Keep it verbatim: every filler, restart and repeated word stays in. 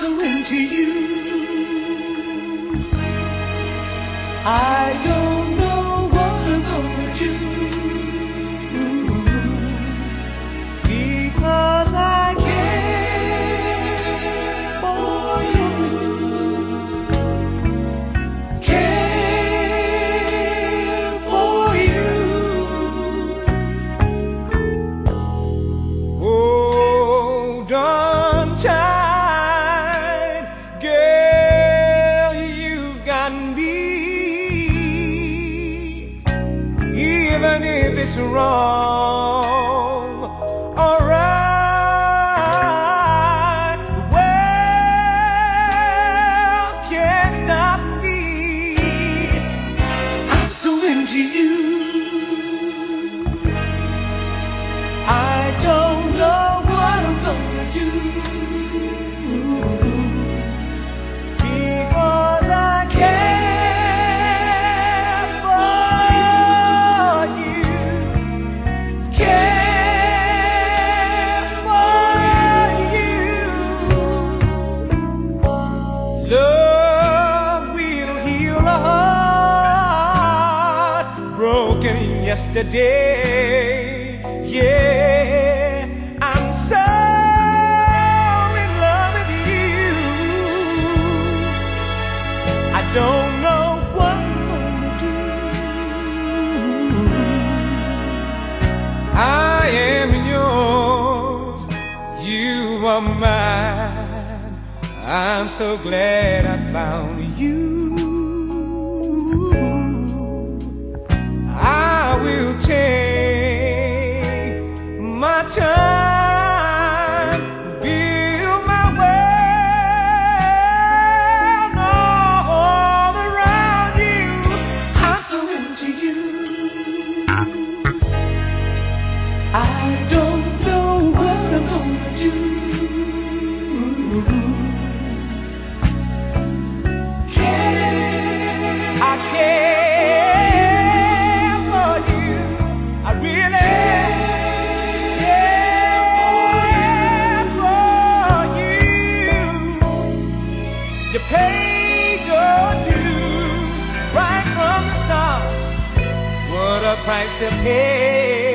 so into you. I don't know what I'm gonna do, because I care for you, care for you. Hold on tight, girl, you've got me. Even if it's wrong or right, the world can't stop me. I'm so into you. I don't know what I'm gonna do, because I care for you, care for you. Love will heal a heart broken yesterday. Yeah, I'm so in love with you. I don't know what I'm gonna do. I am yours, you are mine. I'm so glad I found you. I will take my time, build my world all around you. I'm so into you. I don't know what I'm gonna do. Care, I care for you. I really care for you. You paid your dues right from the start. What a price to pay.